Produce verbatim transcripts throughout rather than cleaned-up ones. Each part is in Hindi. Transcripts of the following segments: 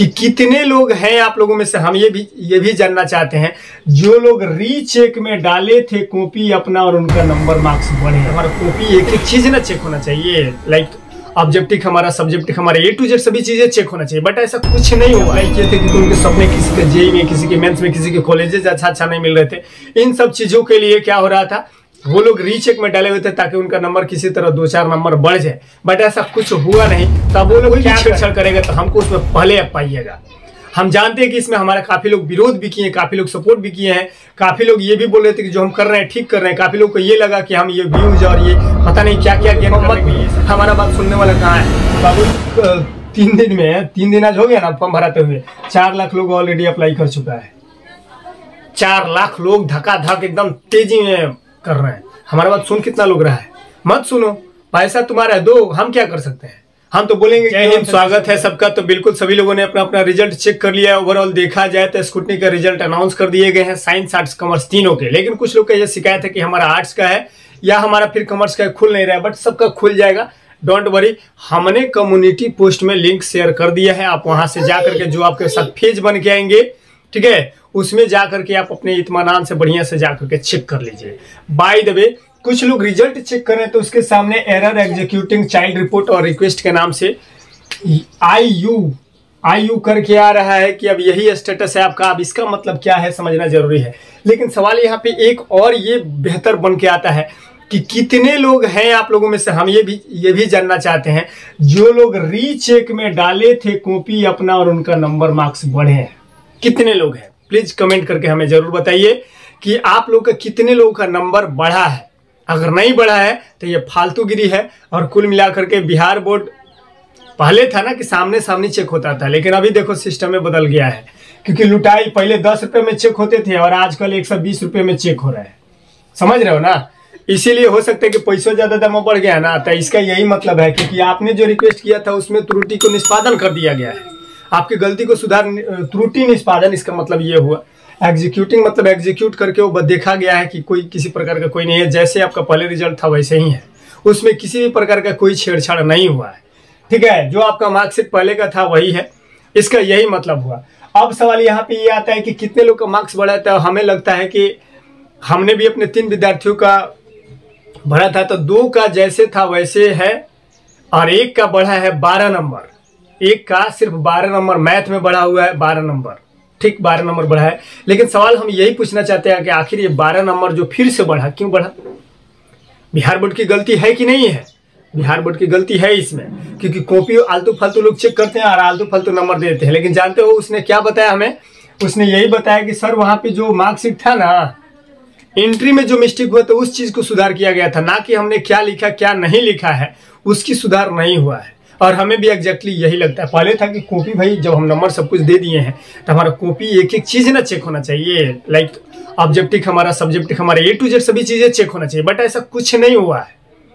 कि कितने लोग हैं आप लोगों में से, हम ये भी ये भी जानना चाहते हैं, जो लोग रीचेक में डाले थे कॉपी अपना और उनका नंबर मार्क्स बढ़े। हमारा कॉपी एक एक चीज ना चेक होना चाहिए, लाइक ऑब्जेक्टिव हमारा, सब्जेक्टिव हमारा, ए टू जेड सभी चीजें चेक होना चाहिए। बट ऐसा कुछ नहीं हुआ है कि थे कि उनके सपने किसी के जेई में, किसी के मेंस में, किसी के कॉलेजेस अच्छा अच्छा नहीं मिल रहे थे। इन सब चीजों के लिए क्या हो रहा था, वो लोग रीचेक में डाले हुए थे ताकि उनका नंबर किसी तरह दो चार नंबर बढ़ जाए। बट ऐसा कुछ हुआ नहीं। तब वो लोग क्या छेड़छाड़ करेगा तो हमको उसमें पहले अब पाइएगा। हम जानते हैं कि इसमें हमारा काफी लोग विरोध भी किए, काफी लोग सपोर्ट भी किए हैं, काफी लोग ये भी बोल रहे थे कि जो हम कर रहे हैं ठीक कर रहे हैं। काफी लोग को ये लगा कि हम ये व्यूज और ये पता नहीं क्या क्या गेम मत, हमारा बात सुनने वाला कहाँ है बाबू। तीन दिन में तीन दिन आज हो गया ना फॉर्म भराते हुए, चार लाख लोग ऑलरेडी अप्लाई कर चुका है। चार लाख लोग धक्का धक एकदम तेजी में कर रहे हैं। हमारा बात सुन कितना लोग रहा है, मत सुनो, पैसा तुम्हारा है, दो, हम क्या कर सकते हैं। हम तो बोलेंगे जय हिंद, स्वागत है सबका। तो बिल्कुल सभी लोगों ने अपना अपना रिजल्ट चेक कर लिया है। ओवरऑल देखा जाए तो स्कूटनी का रिजल्ट अनाउंस कर दिए गए हैं, साइंस आर्ट्स कॉमर्स तीनों के। लेकिन कुछ लोग का यह शिकायत है कि हमारा आर्ट्स का है या हमारा फिर कॉमर्स का खुल नहीं रहा है। बट सबका खुल जाएगा, डोंट वरी। हमने कम्युनिटी पोस्ट में लिंक शेयर कर दिया है, आप वहां से जाकर के जो आपके साथ पेज बन के आएंगे, ठीक है, उसमें जाकर के आप अपने इत्मीनान से बढ़िया से जाकर के चेक कर लीजिए। बाय द वे, कुछ लोग रिजल्ट चेक करें तो उसके सामने एरर एग्जीक्यूटिंग चाइल्ड रिपोर्ट और रिक्वेस्ट के नाम से आई यू आई यू करके आ रहा है कि अब यही स्टेटस है आपका। अब इसका मतलब क्या है समझना जरूरी है। लेकिन सवाल यहाँ पे एक और ये बेहतर बन के आता है कि कितने लोग हैं आप लोगों में से, हम ये भी ये भी जानना चाहते हैं, जो लोग रीचेक में डाले थे कॉपी अपना और उनका नंबर मार्क्स बढ़े हैं। कितने लोग हैं, प्लीज कमेंट करके हमें जरूर बताइए कि आप लोग का कितने लोगों का नंबर बढ़ा है। अगर नहीं बढ़ा है तो ये फालतूगिरी है। और कुल मिलाकर के बिहार बोर्ड, पहले था ना कि सामने सामने चेक होता था, लेकिन अभी देखो सिस्टम में बदल गया है। क्योंकि लुटाई पहले दस रुपए में चेक होते थे और आजकल एक सौ बीस रुपए में चेक हो रहा है, समझ रहे हो ना। इसीलिए हो सकता है कि पैसों ज्यादा दाम बढ़ गया ना, तो इसका यही मतलब है क्योंकि आपने जो रिक्वेस्ट किया था उसमें त्रुटि को निष्पादन कर दिया गया है। आपकी गलती को सुधार, त्रुटि निष्पादन, इसका मतलब ये हुआ। एग्जीक्यूटिंग मतलब एग्जीक्यूट करके वो देखा गया है कि कोई किसी प्रकार का कोई नहीं है। जैसे आपका पहले रिजल्ट था वैसे ही है, उसमें किसी भी प्रकार का कोई छेड़छाड़ नहीं हुआ है, ठीक है। जो आपका मार्कशीट पहले का था वही है, इसका यही मतलब हुआ। अब सवाल यहाँ पे ये आता है कि कितने लोग का मार्क्स बढ़ा था। हमें लगता है कि हमने भी अपने तीन विद्यार्थियों का बढ़ा था, तो दो का जैसे था वैसे है और एक का बढ़ा है बारह नंबर। एक का सिर्फ बारह नंबर मैथ में बढ़ा हुआ है, बारह नंबर, ठीक, बारह नंबर बढ़ा है। लेकिन सवाल हम यही पूछना चाहते हैं कि आखिर ये बारह नंबर जो फिर से बढ़ा, क्यों बढ़ा? बिहार बोर्ड की गलती है कि नहीं है? बिहार बोर्ड की गलती है इसमें, क्योंकि कॉपी आलतू फालतू लोग चेक करते हैं और आलतू फालतू नंबर देते हैं। लेकिन जानते हो उसने क्या बताया हमें? उसने यही बताया कि सर वहां पे जो मार्कशीट था ना, एंट्री में जो मिस्टेक हुआ तो उस चीज को सुधार किया गया था, ना कि हमने क्या लिखा क्या नहीं लिखा है उसकी सुधार नहीं हुआ है। और हमें भी एग्जैक्टली यही लगता है। पहले था कि कॉपी, भाई जब हम नंबर सब कुछ दे दिए हैं तो हमारा कॉपी एक एक चीज ना चेक होना चाहिए, लाइक ऑब्जेक्टिव हमारा, सब्जेक्टिव हमारा, ए टू जेड सभी चीजें चेक होना चाहिए। बट ऐसा कुछ नहीं हुआ है,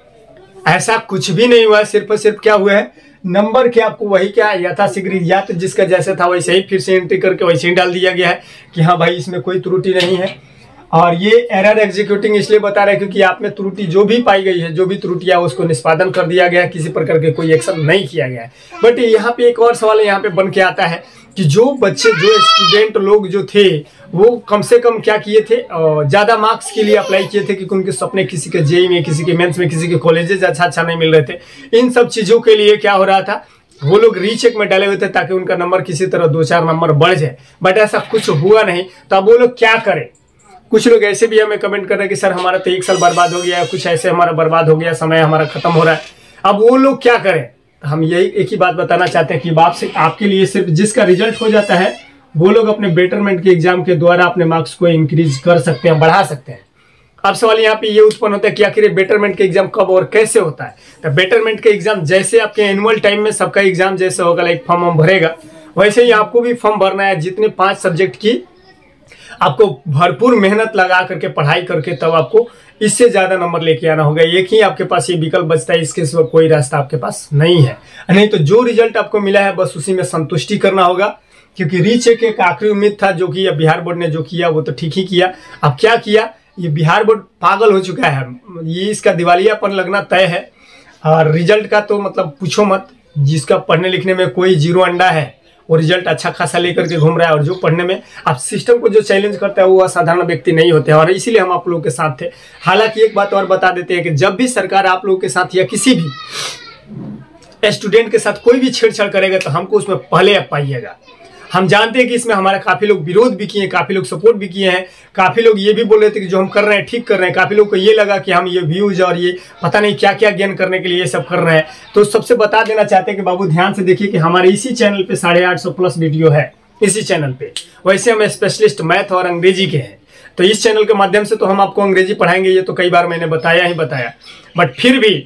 ऐसा कुछ भी नहीं हुआ है। सिर्फ और सिर्फ क्या हुआ है, नंबर के आपको वही क्या यथाशीघ्र या तो जिसका जैसा था वैसे ही फिर से एंट्री करके वैसे ही डाल दिया गया है कि हाँ भाई इसमें कोई त्रुटि नहीं है। और ये एरर एग्जीक्यूटिंग इसलिए बता रहा है क्योंकि आप में त्रुटि जो भी पाई गई है, जो भी त्रुटियां उसको निष्पादन कर दिया गया है, किसी प्रकार के कोई एक्शन नहीं किया गया है। बट यहाँ पे एक और सवाल यहाँ पे बन के आता है कि जो बच्चे, जो स्टूडेंट लोग जो थे वो कम से कम क्या किए थे, ज्यादा मार्क्स के लिए अप्लाई किए थे क्योंकि उनके सपने किसी के जेई में, किसी के मेंस में, किसी के कॉलेजेस अच्छा अच्छा नहीं मिल रहे थे। इन सब चीजों के लिए क्या हो रहा था, वो लोग रीचेक में डाले हुए थे ताकि उनका नंबर किसी तरह दो चार नंबर बढ़ जाए। बट ऐसा कुछ हुआ नहीं। तो अब वो लोग क्या करें? कुछ लोग ऐसे भी हमें कमेंट कर रहे हैं कि सर हमारा तो एक साल बर्बाद हो गया, कुछ ऐसे हमारा बर्बाद हो गया, समय हमारा खत्म हो रहा है। अब वो लोग क्या करें? हम यही एक ही बात बताना चाहते हैं कि बाप से आपके लिए सिर्फ जिसका रिजल्ट हो जाता है वो लोग अपने बेटरमेंट के एग्जाम के द्वारा अपने मार्क्स को इंक्रीज कर सकते हैं, बढ़ा सकते हैं। अब सवाल यहाँ पे ये उत्पन्न होता है कि आखिर बेटरमेंट के एग्जाम कब और कैसे होता है? तो बेटरमेंट के एग्जाम जैसे आपके एनुअल टाइम में सबका एग्जाम जैसे होगा, लाइक फॉर्म हम भरेगा, वैसे ही आपको भी फॉर्म भरना है। जितने पांच सब्जेक्ट की आपको भरपूर मेहनत लगा करके पढ़ाई करके तब आपको इससे ज्यादा नंबर लेके आना होगा। एक ही आपके पास ये विकल्प बचता है, इसके सिवा कोई रास्ता आपके पास नहीं है। नहीं तो जो रिजल्ट आपको मिला है बस उसी में संतुष्टि करना होगा, क्योंकि रीचेक एक आखिरी उम्मीद था जो कि बिहार बोर्ड ने जो किया वो तो ठीक ही किया। अब क्या किया, ये बिहार बोर्ड पागल हो चुका है, ये इसका दिवालियापन लगना तय है। और रिजल्ट का तो मतलब पूछो मत, जिसका पढ़ने लिखने में कोई जीरो अंडा है वो रिजल्ट अच्छा खासा लेकर के घूम रहा है, और जो पढ़ने में आप सिस्टम को जो चैलेंज करता है वो असाधारण व्यक्ति नहीं होते हैं, और इसीलिए हम आप लोगों के साथ थे। हालांकि एक बात और बता देते हैं कि जब भी सरकार आप लोगों के साथ या किसी भी स्टूडेंट के साथ कोई भी छेड़छाड़ करेगा तो हमको उसमें पहले आप पाइएगा। हम जानते हैं कि इसमें हमारे काफी लोग विरोध भी किए हैं, काफी लोग सपोर्ट भी किए हैं, काफी लोग ये भी बोल रहे थे कि जो हम कर रहे हैं ठीक कर रहे हैं, काफी लोग को ये लगा कि हम ये व्यूज और ये पता नहीं क्या क्या गेन करने के लिए ये सब कर रहे हैं। तो सबसे बता देना चाहते हैं कि बाबू ध्यान से देखिए कि हमारे इसी चैनल पे साढ़े आठ सौ प्लस वीडियो है इसी चैनल पे। वैसे हम स्पेशलिस्ट मैथ और अंग्रेजी के हैं, तो इस चैनल के माध्यम से तो हम आपको अंग्रेजी पढ़ाएंगे, ये तो कई बार मैंने बताया ही बताया, बट फिर भी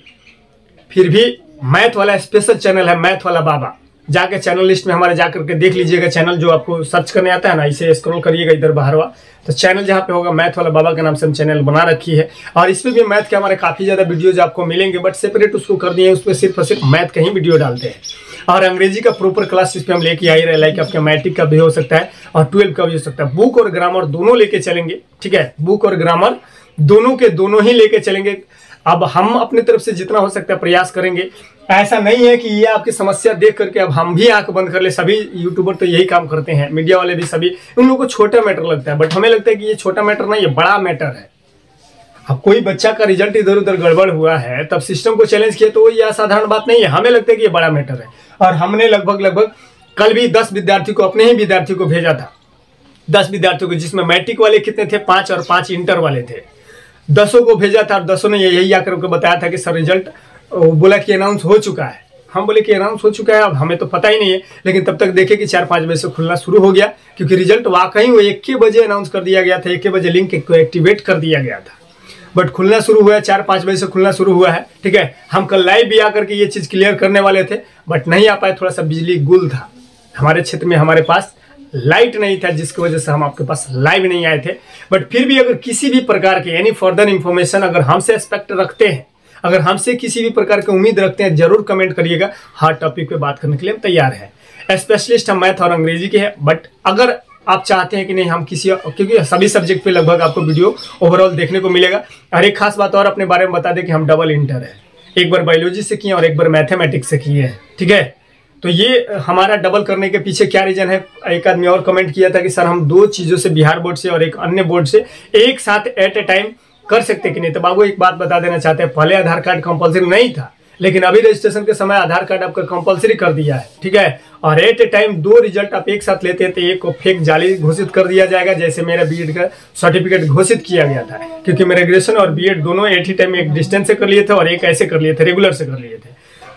फिर भी मैथ वाला स्पेशल चैनल है मैथ वाला बाबा। जाके चैनल लिस्ट में हमारे जाकर के देख लीजिएगा, चैनल जो आपको सर्च करने आता है ना, इसे स्क्रॉल करिएगा इधर बाहरवा, तो चैनल जहाँ पे होगा मैथ वाला बाबा के नाम से हम चैनल बना रखी है, और इस पे भी मैथ के हमारे काफी ज्यादा वीडियोज आपको मिलेंगे, बट सेपरेट उसको कर दिए, उस पर सिर्फ और सिर्फ मैथ का ही वीडियो डालते हैं। और अंग्रेजी का प्रॉपर क्लास इस पे हम लेके आई रहे, लाइक आपके मैट्रिक का भी हो सकता है और ट्वेल्व का भी हो सकता है। बुक और ग्रामर दोनों लेके चलेंगे, ठीक है, बुक और ग्रामर दोनों के दोनों ही लेके चलेंगे। अब हम अपनी तरफ से जितना हो सकता है प्रयास करेंगे। ऐसा नहीं है कि ये आपकी समस्या देख करके अब हम भी आंख बंद कर ले, सभी यूट्यूबर तो यही काम करते हैं, मीडिया वाले भी सभी, उन लोगों को छोटा मैटर लगता है, बट हमें लगता है कि ये छोटा मैटर नहीं, ये बड़ा मैटर है। अब कोई बच्चा का रिजल्ट इधर उधर गड़बड़ हुआ है, तब सिस्टम को चैलेंज किया, तो ये असाधारण बात नहीं है, हमें लगता है कि ये बड़ा मैटर है। और हमने लगभग लगभग कल भी दस विद्यार्थी को, अपने ही विद्यार्थी को भेजा था, दस विद्यार्थियों को, जिसमें मैट्रिक वाले कितने थे, पांच, और पांच इंटर वाले थे, दसों को भेजा था, और दसों ने यही आकर के बताया था कि सर रिजल्ट बोला कि अनाउंस हो चुका है। हम बोले कि अनाउंस हो चुका है, अब हमें तो पता ही नहीं है, लेकिन तब तक देखे कि चार पाँच बजे से खुलना शुरू हो गया, क्योंकि रिजल्ट वाकई वो एक के बजे अनाउंस कर दिया गया था, एक के बजे लिंक को एक्टिवेट कर दिया गया था, बट खुलना शुरू हुआ है, चार पाँच बजे से खुलना शुरू हुआ है, ठीक है। हम कल लाइव भी आकर के ये चीज़ क्लियर करने वाले थे, बट नहीं आ पाए, थोड़ा सा बिजली गुल था हमारे क्षेत्र में, हमारे पास लाइट नहीं था, जिसकी वजह से हम आपके पास लाइव नहीं आए थे। बट फिर भी अगर किसी भी प्रकार के यानी फर्दर इंफॉर्मेशन अगर हमसे एक्सपेक्ट रखते हैं, अगर हमसे किसी भी प्रकार की उम्मीद रखते हैं, जरूर कमेंट करिएगा, हर टॉपिक पे बात करने के लिए हम तैयार हैं। स्पेशलिस्ट हम मैथ और अंग्रेजी के हैं, बट अगर आप चाहते हैं कि नहीं हम किसी, क्योंकि सभी सब्जेक्ट पे लगभग आपको वीडियो ओवरऑल देखने को मिलेगा। और एक खास बात और अपने बारे में बता दें कि हम डबल इंटर है, एक बार बायोलॉजी से किए और एक बार मैथमेटिक्स से किए हैं, ठीक है। तो ये हमारा डबल करने के पीछे क्या रीजन है, एक आदमी और कमेंट किया था कि सर हम दो चीजों से, बिहार बोर्ड से और एक अन्य बोर्ड से एक साथ एट ए टाइम कर सकते कि नहीं। तो बाबू एक बात बता देना चाहते हैं, पहले आधार कार्ड कंपलसरी नहीं था, लेकिन अभी रजिस्ट्रेशन के समय आधार कार्ड आपका कंपलसरी कर दिया है, ठीक है। और एट ए टाइम दो रिजल्ट आप एक साथ लेते हैं तो एक को फेक जाली घोषित कर दिया जाएगा, जैसे मेरा बीएड का सर्टिफिकेट घोषित किया गया था, क्योंकि मेरा ग्रेजुएशन और बीएड दोनों एट ही टाइम एक डिस्टेंस से कर लिए थे और एक ऐसे कर लिए थे, रेगुलर से कर लिए थे।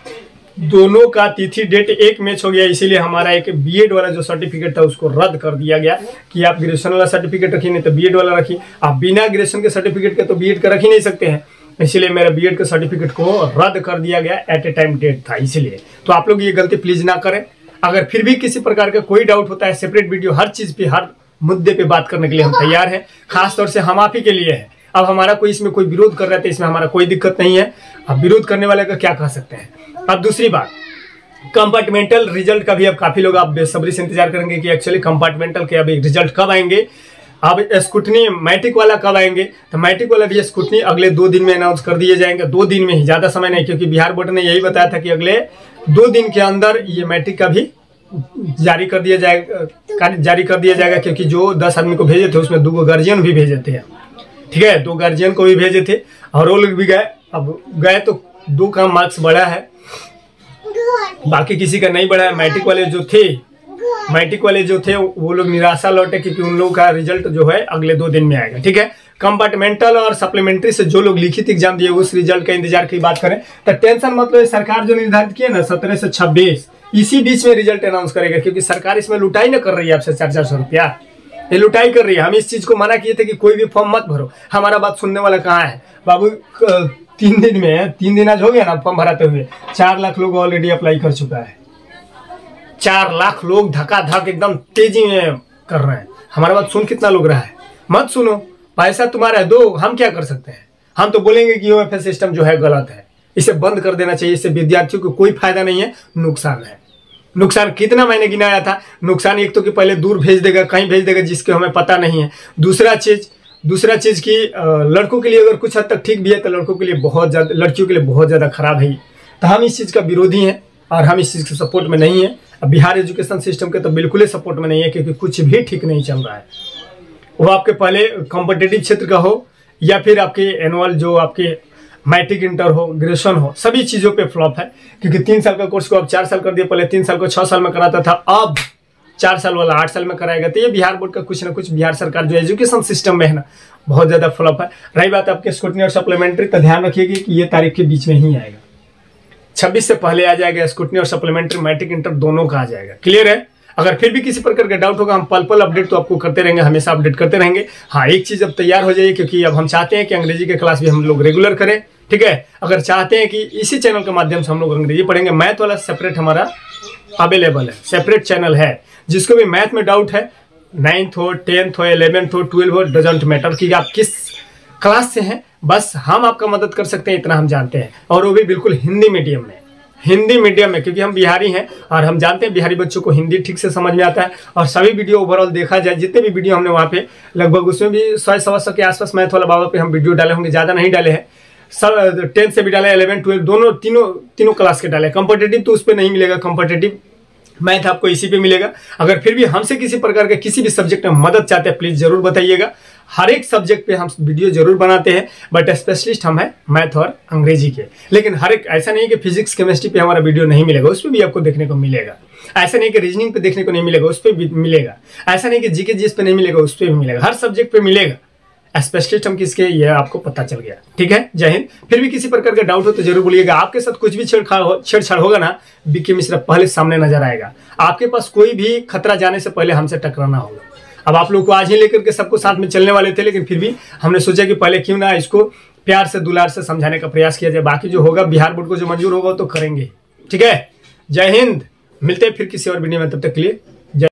दोनों का तिथि डेट एक मैच हो गया, इसीलिए हमारा एक बीएड वाला जो सर्टिफिकेट था उसको रद्द कर दिया गया कि आप ग्रेजुएशन वाला सर्टिफिकेट रखिए, नहीं तो बीएड वाला रखिए। आप बिना ग्रेजुएशन के सर्टिफिकेट के तो बीएड का रख ही नहीं सकते हैं, इसीलिए मेरा बीएड के सर्टिफिकेट को रद्द कर दिया गया, एट ए टाइम डेट था इसीलिए। तो आप लोग ये गलती प्लीज ना करें। अगर फिर भी किसी प्रकार का कोई डाउट होता है, सेपरेट वीडियो हर चीज पे, हर मुद्दे पे बात करने के लिए हम तैयार हैं, खासतौर से हम आप ही के लिए है। अब हमारा कोई इसमें कोई विरोध कर रहा है, इसमें हमारा कोई दिक्कत नहीं है, अब विरोध करने वाले का क्या कह सकते हैं। अब दूसरी बात, कंपार्टमेंटल रिजल्ट का भी अब काफी लोग आप बेसब्री से इंतजार करेंगे कि एक्चुअली कंपार्टमेंटल के अभी रिजल्ट कब आएंगे, अब स्कूटनी मैट्रिक वाला कब आएंगे। तो मैट्रिक वाला भी स्कूटनी अगले दो दिन में अनाउंस कर दिए जाएंगे, दो दिन में ही, ज्यादा समय नहीं, क्योंकि बिहार बोर्ड ने यही बताया था कि अगले दो दिन के अंदर ये मैट्रिक का भी जारी कर दिया जाएगा जारी कर दिया जाएगा क्योंकि जो दस आदमी को भेजे थे उसमें दो गार्जियन भी भेजे थे, ठीक है, दो गार्जियन को भी भेजे थे और वो लोग भी गए। अब गए तो दो का मार्क्स बढ़ा है, बाकी किसी का नहीं बढ़ा है। मैट्रिक वाले जो थे मैट्रिक वाले जो थे वो लोग निराशा लौटे, क्योंकि उन लोगों का रिजल्ट जो है अगले दो दिन में आएगा, ठीक है। कंपार्टमेंटल और सप्लीमेंट्री से जो लोग लिखित एग्जाम दिए उस रिजल्ट का इंतजार की बात करें तो टेंशन मतलब सरकार जो निर्धारित किया ना सत्रह से छब्बीस, इसी बीच में रिजल्ट अनाउंस करेगा, क्योंकि सरकार इसमें लुटाई ना कर रही है आपसे चार चार सौ रुपया, ये लुटाई कर रही है। हम इस चीज को मना किए थे कि कोई भी फॉर्म मत भरो, हमारा बात सुनने वाला कहाँ है बाबू। तीन दिन में तीन दिन आज हो गया ना फॉर्म भराते हुए, चार लाख लोग ऑलरेडी अप्लाई कर चुका है, चार लाख लोग धक्का धक एकदम तेजी में कर रहे हैं। हमारा बात सुन कितना लोग रहा है, मत सुनो, पैसा तुम्हारा है, दो, हम क्या कर सकते हैं। हम तो बोलेंगे कि यूएफएस सिस्टम जो है गलत है, इसे बंद कर देना चाहिए, इससे विद्यार्थियों को कोई फायदा नहीं है, नुकसान है। नुकसान कितना मैंने गिनाया था, नुकसान एक तो कि पहले दूर भेज देगा, कहीं भेज देगा जिसके हमें पता नहीं है। दूसरा चीज दूसरा चीज की लड़कों के लिए अगर कुछ हद तक ठीक भी है तो लड़कों के लिए बहुत ज्यादा, लड़कियों के लिए बहुत ज्यादा खराब है। तो हम इस चीज का विरोधी हैं। और हम इस चीज़ के सपोर्ट में नहीं है। अब बिहार एजुकेशन सिस्टम के तो बिल्कुल ही सपोर्ट में नहीं है, क्योंकि कुछ भी ठीक नहीं चल रहा है। वो आपके पहले कॉम्पिटिटिव क्षेत्र का हो या फिर आपके एनुअल जो आपके मैट्रिक इंटर हो, ग्रेजुएशन हो, सभी चीज़ों पे फ्लॉप है। क्योंकि तीन साल का कोर्स को अब चार साल कर दिया, पहले तीन साल को छः साल में कराता था, अब चार साल वाला आठ साल में कराएगा। तो ये बिहार बोर्ड का कुछ ना कुछ, बिहार सरकार जो एजुकेशन सिस्टम में है ना, बहुत ज़्यादा फ्लॉप है। रही बात आपके स्क्रूटनी और सप्लीमेंट्री, तो ध्यान रखिएगा कि ये तारीख के बीच में ही आएगा, छब्बीस से पहले आ जाएगा। स्क्रूटनी और सप्लीमेंट्री, मैट्रिक इंटर दोनों का आ जाएगा। क्लियर है? अगर फिर भी किसी प्रकार का डाउट होगा, हम पल पल अपडेट तो आपको करते रहेंगे, हमेशा अपडेट करते रहेंगे। हाँ, एक चीज़ अब तैयार हो जाइए, क्योंकि अब हम चाहते हैं कि अंग्रेजी के क्लास भी हम लोग रेगुलर करें। ठीक है? अगर चाहते हैं कि इसी चैनल के माध्यम से हम लोग अंग्रेजी पढ़ेंगे, मैथ वाला सेपरेट हमारा अवेलेबल है, सेपरेट चैनल है। जिसको भी मैथ में डाउट है, नाइन्थ हो, टेंथ हो, इलेवेंथ हो, ट्वेल्व हो, डजेंट मैटर कि आप किस क्लास से हैं, बस हम आपका मदद कर सकते हैं, इतना हम जानते हैं। और वो भी बिल्कुल हिंदी मीडियम में, हिंदी मीडियम में, क्योंकि हम बिहारी हैं और हम जानते हैं बिहारी बच्चों को हिंदी ठीक से समझ में आता है। और सभी वीडियो ओवरऑल देखा जाए, जितने भी वीडियो हमने वहाँ पे लगभग, उसमें भी सौ सवा सौ के आसपास मैथ वाला बाबा पे हम वीडियो डाले होंगे, ज़्यादा नहीं डाले हैं। सब टेंथ से भी डाले, इलेवन ट्वेल्व दोनों तीनों तीनों क्लास के डाले। कॉम्पिटिटिव तो उस पर नहीं मिलेगा, कॉम्पिटिटिव मैथ आपको इसी पे मिलेगा। अगर फिर भी हमसे किसी प्रकार के किसी भी सब्जेक्ट में मदद चाहते हैं, प्लीज जरूर बताइएगा। हर एक सब्जेक्ट पे हम वीडियो जरूर बनाते हैं, बट स्पेशलिस्ट हम हैं मैथ और अंग्रेजी के। लेकिन हर एक, ऐसा नहीं कि फिजिक्स केमिस्ट्री पे हमारा वीडियो नहीं मिलेगा, उस पर भी आपको देखने को मिलेगा। ऐसा नहीं कि रीजनिंग पे देखने को नहीं मिलेगा, उस पर भी मिलेगा। ऐसा नहीं कि जीके जीएस पे नहीं मिलेगा, उस पर भी मिलेगा। हर सब्जेक्ट पे मिलेगा। स्पेशलिस्ट हम किसके, ये आपको पता चल गया। ठीक है? जय हिंद। फिर भी किसी प्रकार का डाउट हो तो जरूर बोलिएगा। आपके साथ कुछ भी छेड़छाड़ हो, छेड़छाड़ होगा ना, बीके मिश्रा पहले सामने नजर आएगा। आपके पास कोई भी खतरा जाने से पहले हमसे टकराना होगा। अब आप लोग को आज ही लेकर के सबको साथ में चलने वाले थे, लेकिन फिर भी हमने सोचा कि पहले क्यों ना इसको प्यार से, दुलार से समझाने का प्रयास किया जाए। बाकी जो होगा बिहार बोर्ड को जो मंजूर होगा तो करेंगे। ठीक है? जय हिंद। मिलते हैं फिर किसी और वीडियो में, तब तक के लिए